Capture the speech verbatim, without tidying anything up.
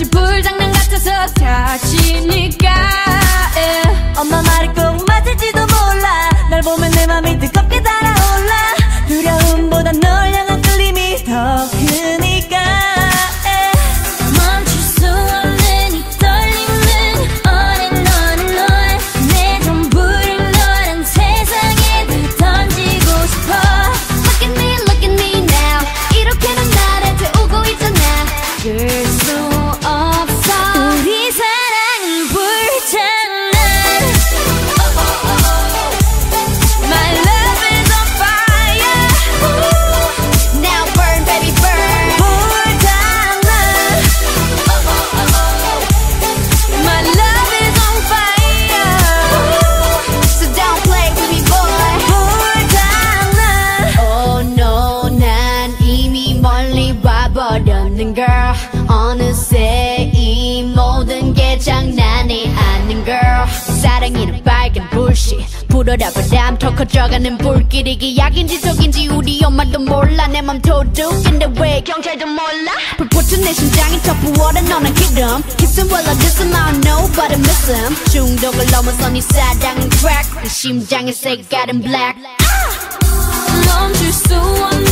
불장난 같아서 다치니까 yeah. 엄마 말이 꼭 맞을지도 몰라. 널 보면 내 맘이 뜨겁게 달아올라. 두려움보다 널 향한 끌림이 더 크니까 yeah. 멈출 수 없는 이 떨림은 on and on and on. 내 전부를 너란 세상에 다 던지고 싶어. Look at me, look at me now. 이렇게는 나를 태우고 있잖아. 들 수 없어. 우리 사랑은 불장난. Oh, oh, oh, oh. My love is on fire. Ooh. Now burn, baby, burn. 불장난. Oh, oh, oh, oh. My love is on fire. Ooh. So don't play with me, boy. 불장난. Oh no, 난 이미 멀리 와버렸는 girl. 어느새 이 모든 게 장난이 아닌 girl. 사랑이는 빨간 불씨 불어라 바람 더 커져가는 불길이 기약인지 속인지 우리 엄마도 몰라. 내 맘 도둑인데 왜 경찰도 몰라. 불붙은 내 심장이 더 부어라. 너는 기름 Kiss him while I diss him. I don't know but I miss him. 중독을 넘어서 네 사랑은 crack. 내 심장의 색깔은 black. 멈출 수 없는